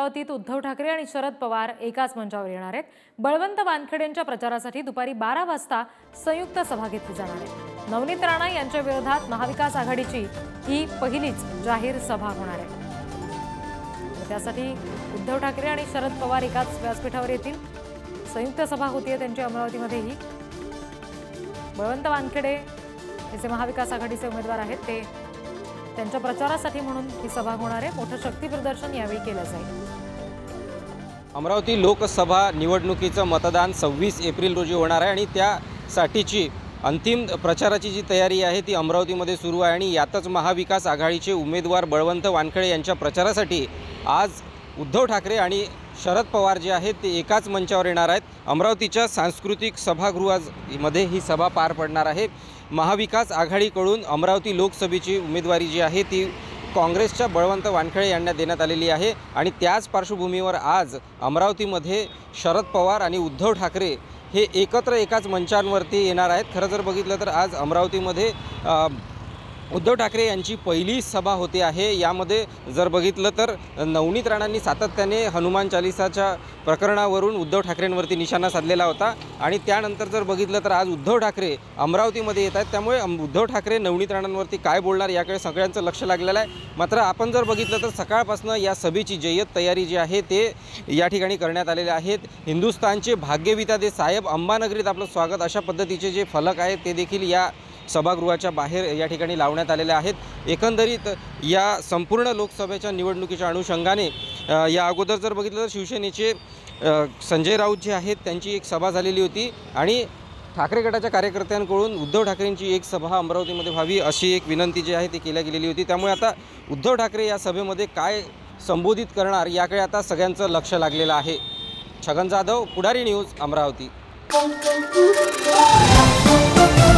अमरावतीत उद्धव ठाकरे आणि शरद पवार एकाच मंचावर येणार आहेत। बळवंत वानखेडेंच्या प्रचारासाठी दुपारी 12 वाजता संयुक्त सभा घेतली जाणार आहे। नवनीत राणा यांच्या विरोधात महाविकास आघाडीची ही पहिलीच जाहीर सभा होणार आहे। त्यासाठी उद्धव ठाकरे आणि शरद पवार एकाच व्यासपीठावर येतील। संयुक्त सभा होतीये त्यांची अमरावतीमध्ये। ही बळवंत वानखेडे हे महाविकास आघाडीचे उमेदवार आहेत, ते त्यांच्या प्रचारासाठी म्हणून ही सभा होणार आहे। मोठं शक्ती प्रदर्शन यावेळी केलं जाईल। अमरावती लोकसभा निवडणुकीचं मतदान 26 एप्रिल रोजी होणार आहे आणि त्यासाठीची अंतिम प्रचाराची जी तयारी आहे ती अमरावतीमध्ये सुरू आहे आणि यातच महाविकास आघाडीचे उमेदवार बळवंत वानखेडे यांच्या प्रचारासाठी आज उद्धव ठाकरे आणि शरद पवार जे आहेत ते एकाच मंचावर येणार आहेत। अमरावतीच्या सांस्कृतिक सभागृहामध्ये ही सभा पार पडणार आहे। महाविकास आघाडीकडून अमरावती लोकसभेची उमेदवारी जी आहे ती काँग्रेसच्या बळवंत वानखेडे यांना देण्यात आलेली आहे आणि त्याच पार्श्वभूमीवर आज अमरावतीमध्ये शरद पवार आणि उद्धव ठाकरे हे एकत्र एकाच मंचांवरती येणार आहेत। खरं जर बघितलं तर आज अमरावतीमध्ये उद्धव ठाकरे यांची पहिली सभा होते आहे। यामध्ये जर बघितलं तर नवनीत राणांनी सातत्याने हनुमान चालीसाच्या प्रकरणावरून उद्धव ठाकरेंवरती निशाणा साधलेला होता आणि त्यानंतर जर बघितलं तर आज उद्धव ठाकरे अमरावतीमध्ये येत आहेत। त्यामुळे उद्धव ठाकरे नवनीत राणांवरती काय बोलणार याकडे सगळ्यांचं लक्ष लागलेलं आहे। मात्र आपण जर बघितलं तर सकाळपासून या सभेची जय्यत तयारी जी आहे ते या ठिकाणी करण्यात आलेले आहेत। हिंदुस्थानचे भाग्यविता दे साहेब अंबानगरीत आपलं स्वागत अशा पद्धतीचे जे फलक आहेत ते देखील या सभागृहाच्या बाहेर या ठिकाणी लावण्यात आलेले आहेत। एकंदरीत या संपूर्ण लोकसभेच्या निवडणुकीच्या अनुषंगाने या अगोदर जर बघितलं तर शिवसेनेचे संजय राऊत जे आहेत त्यांची एक सभा झालेली होती आणि ठाकरे गटाच्या कार्यकर्त्यांकडून उद्धव ठाकरेंची एक सभा अमरावतीमध्ये व्हावी अशी एक विनंती जी आहे ती केल्या गेलेली होती। त्यामुळे आता उद्धव ठाकरे या सभेमध्ये काय संबोधित करणार याकडे आता सगळ्यांचं लक्ष लागलेलं आहे। छगन जाधव, पुढारी न्यूज, अमरावती।